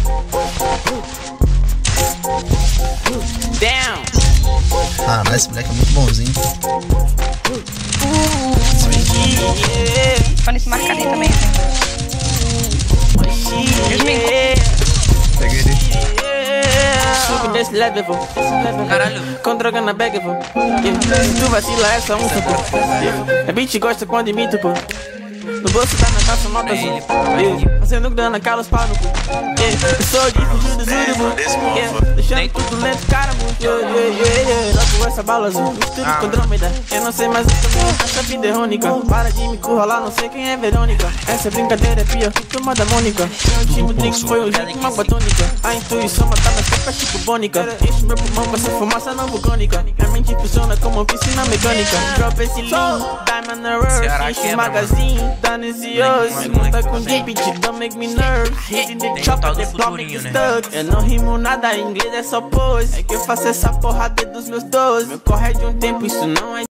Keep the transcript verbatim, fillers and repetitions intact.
Down. Ah, mas esse moleque é muito bonzinho. Quando esse marcadinho também. Peguei ele. Subo desse level, vou. Caralho. Com droga na bag, vou. Se tu vacila, é só um suco. A bitch gosta quando imito, pô. No bolso tá na calça, nota azul. Yeah. Fazendo grana, cala os pau no cu. Yeah. Eu sou de fugir do Zuribu. Yeah. Deixando tudo lento, cara, muito. Yeah, yeah, yeah, yeah. Logo essa bala azul, mistura com Andrômeda. Eu não sei mais o que essa vida é irônica. Para de me curralar, não sei quem é Verônica. Essa brincadeira é pior que turma da Mônica. Meu último drink foi um jeito, uma batônica. A intuição matava sempre a Chico Bônica. Enche meu pulmão com essa fumaça não vulcânica. A mente funciona como uma piscina mecânica. Drop esse lean, Diamond Earth, enche os magazine. Tá nesse osso, monta com deep, it don't make me nervous. Hitting the chopper, the plot make stuck. Eu não rimo nada em inglês, é só pose. É que eu faço essa porra desde os meus doze. Meu corre é de um tempo, isso não é